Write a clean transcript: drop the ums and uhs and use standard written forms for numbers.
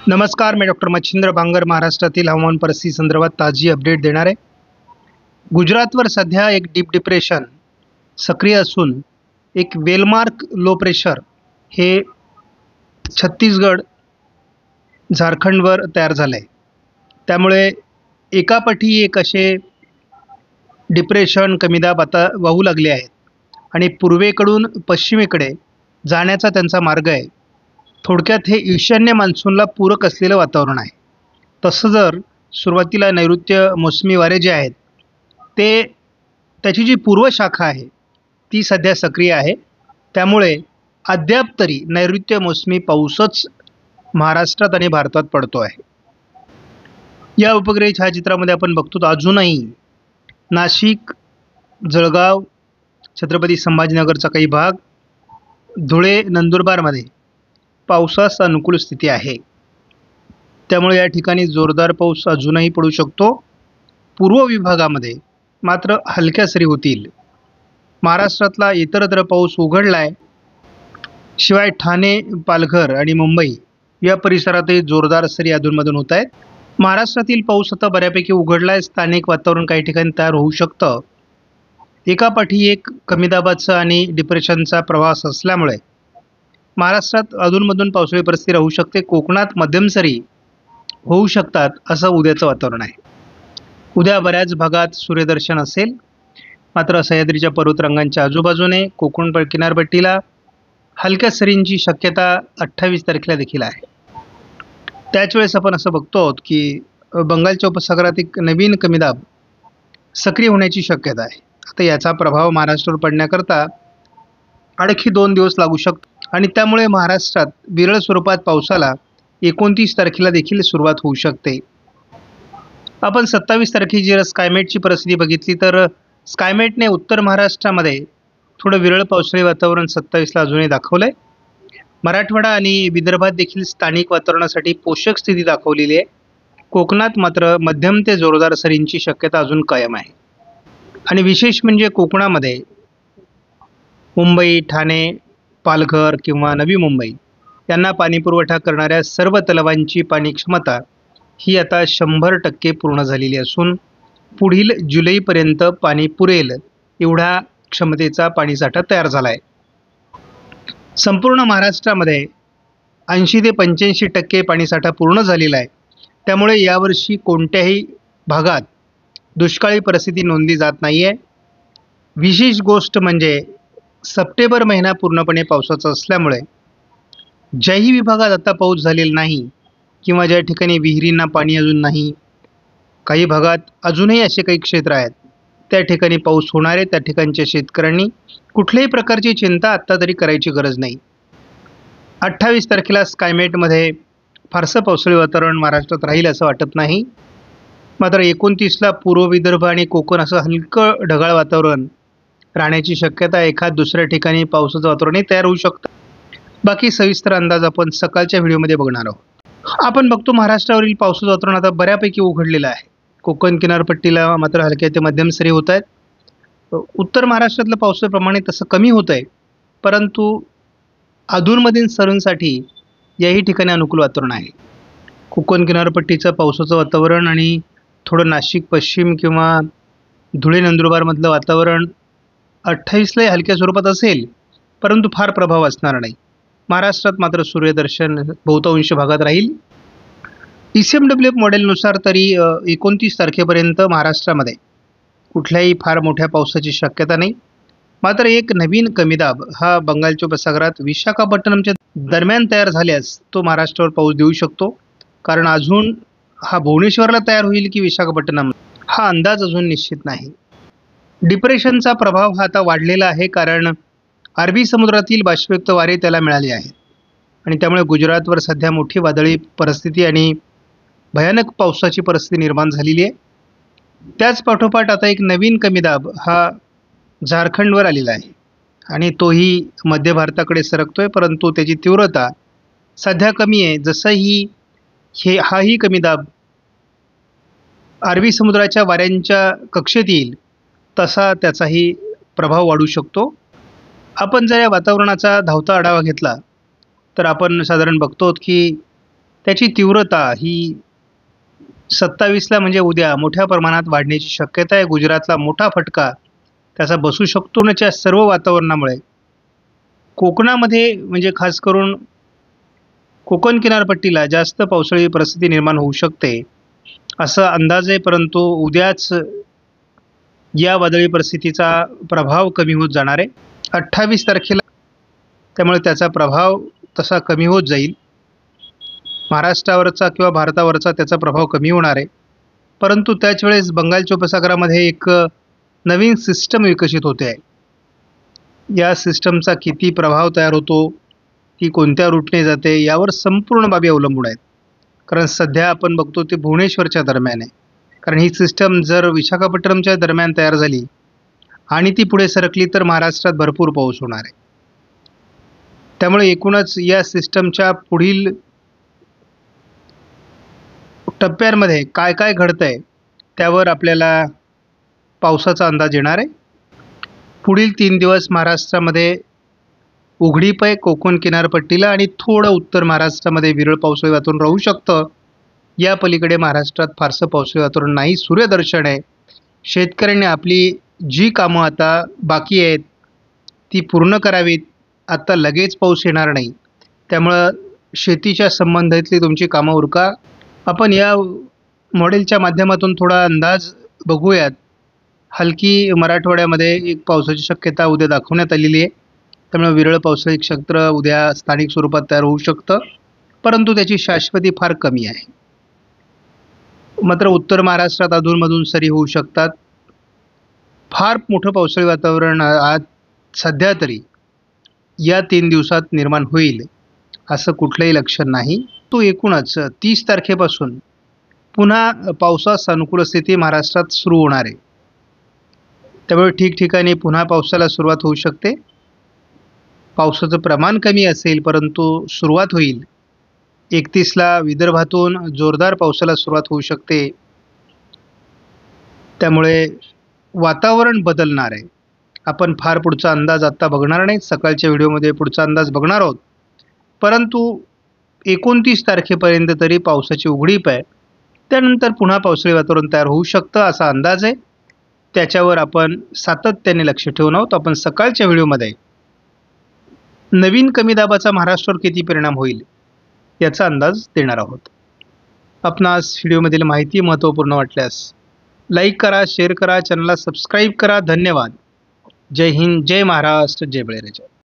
नमस्कार, मी डॉक्टर मच्छिंद्र बांगर महाराष्ट्रातील हवामान परिस्थिती संदर्भात ताजी अपडेट देणार आहे. गुजरातवर सध्या एक डीप डिप्रेशन सक्रिय असून एक वेलमार्क लो प्रेशर हे छत्तीसगड, झारखंडवर तयार झालं आहे. त्यामुळे एकापाठी एक असे डिप्रेशन, कमी दाब आता वाहू लागले आहेत आणि पूर्वेकडून पश्चिमेकडे जाण्याचा त्यांचा मार्ग आहे. थोडक्यात हे ईशान्य मान्सूनला पूरक असलेलं वातावरण आहे. तसं जर सुरुवातीला नैऋत्य मोसमी वारे जे आहेत ते त्याची जी पूर्व शाखा आहे ती सध्या सक्रिय आहे. त्यामुळे अद्याप तरी नैऋत्य मोसमी पाऊसच महाराष्ट्रात आणि भारतात पडतो आहे. या उपग्रही छायाचित्रामध्ये आपण बघतो अजूनही नाशिक, जळगाव, छत्रपती संभाजीनगरचा काही भाग, धुळे, नंदुरबारमध्ये पावसास अनुकूल स्थिती आहे. त्यामुळे या ठिकाणी जोरदार पाऊस अजूनही पडू शकतो. पूर्व विभागामध्ये मात्र हलक्या सरी होतील. महाराष्ट्रातला इतरत्र पाऊस उघडला आहे. शिवाय ठाणे, पालघर आणि मुंबई या परिसरातही जोरदार सरी अधूनमधून होत आहेत. महाराष्ट्रातील पाऊस आता बऱ्यापैकी उघडला आहे. स्थानिक वातावरण काही ठिकाणी तयार होऊ शकतं. एकापाठी एक कमी दाबाचा आणि डिप्रेशनचा प्रवास असल्यामुळे महाराष्ट्रात अधूनमधून पावसाळी परिस्थिती राहू शकते. कोकणात मध्यम सरी होऊ शकतात असं उद्याचं वातावरण आहे. उद्या बऱ्याच भागात सूर्यदर्शन असेल. मात्र सह्याद्रीच्या पर्वतरांगांच्या आजूबाजूने कोकण किनारपट्टीला हलक्या सरींची शक्यता 28 तारखेला देखील आहे. त्याच वेळेस आपण असं बघतो आहोत की बंगालच्या उपसागरात एक नवीन कमी दाब सक्रिय होण्याची शक्यता आहे. आता याचा प्रभाव महाराष्ट्रावर पडण्याकरता आणखी 2 दिवस लागू शकतो आणि त्यामुळे महाराष्ट्रात विरळ स्वरूपात पावसाला 29 तारखेला देखील सुरुवात होऊ शकते. आपण 27 तारखेची जर स्कायमेटची परिस्थिती बघितली तर स्कायमेटने उत्तर महाराष्ट्रामध्ये थोडं विरळ पावसाळी वातावरण 27ला अजूनही दाखवलं आहे. मराठवाडा आणि विदर्भात देखील स्थानिक वातावरणासाठी पोषक स्थिती दाखवलेली आहे. कोकणात मात्र मध्यम ते जोरदार सरींची शक्यता अजून कायम आहे. आणि विशेष म्हणजे कोकणामध्ये मुंबई, ठाणे, पालघर किंवा नवी मुंबई यांना पाणीपुरवठा करणाऱ्या सर्व तलावांची पाणी क्षमता ही आता 100% पूर्ण झालेली असून पुढील जुलैपर्यंत पाणी पुरेल एवढा क्षमतेचा पाणीसाठा तयार झाला आहे. संपूर्ण महाराष्ट्रामध्ये 80 ते 85% पाणीसाठा पूर्ण झालेला आहे. त्यामुळे यावर्षी कोणत्याही भागात दुष्काळी परिस्थिती नोंदली जात नाही आहे. विशेष गोष्ट म्हणजे सप्टेंबर महिना पूर्णपणे पावसाचा असल्यामुळे ज्याही विभागात आता पाऊस झालेला नाही किंवा ज्या ठिकाणी विहिरींना पाणी अजून नाही, काही भागात अजूनही असे काही क्षेत्र आहेत त्या ठिकाणी पाऊस होणार आहे. त्या ठिकाणच्या शेतकऱ्यांनी कुठल्याही प्रकारची चिंता आत्ता तरी करायची गरज नाही. 28 तारखेला स्कायमेटमध्ये फारसं पावसाळी वातावरण महाराष्ट्रात राहील असं वाटत नाही. मात्र 29ला पूर्व विदर्भ आणि कोकण असं हलकं ढगाळ वातावरण राहण्याची शक्यता, एखाद दुसऱ्या ठिकाणी पावसाचं वातावरणही तयार होऊ शकतं. बाकी सविस्तर अंदाज आपण सकाळच्या व्हिडिओमध्ये बघणार आहोत. आपण बघतो महाराष्ट्रावरील पावसाचं वातावरण आता बऱ्यापैकी उघडलेलं आहे. कोकण किनारपट्टीला मात्र हलक्या ते मध्यम सरी होत आहेत. उत्तर महाराष्ट्रातलं पावसाचं प्रमाण तसं कमी होतं आहे, परंतु अधूनमधील सरींसाठी याही ठिकाणी अनुकूल वातावरण आहे. कोकण किनारपट्टीचं पावसाचं वातावरण आणि थोडं नाशिक पश्चिम किंवा धुळे नंदुरबारमधलं वातावरण 28लाही हलक्या स्वरूपात असेल, परंतु फार प्रभाव असणार नाही. महाराष्ट्रात मात्र सूर्यदर्शन बहुतांश भागात राहील. ECMWF मॉडेलनुसार तरी 29 तारखेपर्यंत महाराष्ट्रामध्ये कुठल्याही फार मोठ्या पावसाची शक्यता नाही. मात्र एक नवीन कमी दाब हा बंगालच्या उपसागरात विशाखापट्टणमच्या दरम्यान तयार झाल्यास तो महाराष्ट्रावर पाऊस देऊ शकतो. कारण अजून हा भुवनेश्वरला तयार होईल की विशाखापट्टणम हा अंदाज अजून निश्चित नाही. डिप्रेशनचा प्रभाव हा आता वाढलेला आहे, कारण अरबी समुद्रातील बाष्पयुक्त वारे त्याला मिळाले आहेत आणि त्यामुळे गुजरातवर सध्या मोठी वादळी परिस्थिती आणि भयानक पावसाची परिस्थिती निर्माण झालेली आहे. त्याच पाठोपाठ आता एक नवीन कमी दाब हा झारखंडवर आलेला आहे आणि तोही मध्य भारताकडे सरकतोय, परंतु त्याची तीव्रता सध्या कमी आहे. जसंही हाही कमी दाब अरबी समुद्राच्या वाऱ्यांच्या कक्षेत येईल तसा त्याचाही प्रभाव वाढू शकतो. आपण जर या वातावरणाचा धावता आढावा घेतला तर आपण साधारण बघतो की त्याची तीव्रता ही 27ला म्हणजे उद्या मोठ्या प्रमाणात वाढण्याची शक्यता आहे. गुजरातला मोठा फटका त्याचा बसू शकतो. च्या सर्व वातावरणामुळे कोकणामध्ये म्हणजे खास करून कोकण किनारपट्टीला जास्त पावसाळी परिस्थिती निर्माण होऊ शकते असा अंदाज आहे. परंतु उद्याच या वादळी परिस्थितीचा प्रभाव कमी होत जाणार आहे 28 तारखेला. त्यामुळे त्याचा प्रभाव तसा कमी होत जाईल. महाराष्ट्रावरचा किंवा भारतावरचा त्याचा प्रभाव कमी होणार आहे. परंतु त्याच वेळेस बंगालच्या उपसागरामध्ये एक नवीन सिस्टम विकसित होते आहे. या सिस्टमचा किती प्रभाव तयार होतो, ती कोणत्या रूटने जाते यावर संपूर्ण बाबी अवलंबून आहेत. कारण सध्या आपण बघतो ते भुवनेश्वरच्या दरम्यान आहे. कारण ही सिस्टम जर विशाखापट्टणमच्या दरम्यान तयार झाली आणि ती पुढे सरकली तर महाराष्ट्रात भरपूर पाऊस होणार आहे. त्यामुळे एकूणच या सिस्टमच्या पुढील टप्प्यांमध्ये काय काय घडतंय त्यावर आपल्याला पावसाचा अंदाज येणार आहे. पुढील 3 दिवस महाराष्ट्रामध्ये उघडीप आहे. कोकण किनारपट्टीला आणि थोडं उत्तर महाराष्ट्रामध्ये विरळ पावसाळी वातावरण राहू शकतं. या पलीकडे महाराष्ट्रात फारसं पावसाळी वातावरण नाही. सूर्यदर्शन आहे. शेतकऱ्यांनी आपली जी कामं आता बाकी आहेत ती पूर्ण करावीत. आता लगेच पाऊस येणार नाही. त्यामुळं शेतीच्या संबंधातली तुमची कामं उरका. आपण या मॉडेलच्या माध्यमातून थोडा अंदाज बघूयात. हलकी मराठवाड्यामध्ये एक पावसाची शक्यता उद्या दाखवण्यात आलेली आहे. त्यामुळे विरळ पावसाळी क्षेत्र उद्या स्थानिक स्वरूपात तयार होऊ शकतं, परंतु त्याची शाश्वती फार कमी आहे. मात्र उत्तर महाराष्ट्रात अधूनमधून सरी होऊ शकतात. फार मोठं पावसाळी वातावरण आज सध्या तरी या 3 दिवसात निर्माण होईल असं कुठलंही लक्षण नाही. तो एकूणच 30 तारखेपासून पुन्हा पावसास अनुकूल स्थिती महाराष्ट्रात सुरू होणार आहे. त्यामुळे ठिकठिकाणी पुन्हा पावसाला सुरुवात होऊ शकते. पावसाचं प्रमाण कमी असेल परंतु सुरुवात होईल. 31ला विदर्भातून जोरदार पावसाला सुरुवात होऊ शकते. त्यामुळे वातावरण बदलणार आहे. आपण फार पुढचा अंदाज आत्ता बघणार नाही. सकाळच्या व्हिडिओमध्ये पुढचा अंदाज बघणार आहोत. परंतु 29 तारखेपर्यंत तरी पावसाची उघडीप आहे. त्यानंतर पुन्हा पावसाळी वातावरण तयार होऊ शकतं असा अंदाज आहे. त्याच्यावर आपण सातत्याने लक्ष ठेवून आहोत. आपण सकाळच्या व्हिडिओमध्ये नवीन कमी दाबाचा महाराष्ट्रावर किती परिणाम होईल याचा अंदाज देणार आहोत. आपणास व्हिडिओमधील माहिती महत्त्वपूर्ण वाटल्यास लाईक करा, शेअर करा, चॅनलला सबस्क्राईब करा. धन्यवाद. जय हिंद, जय महाराष्ट्र, जय बळीराजा.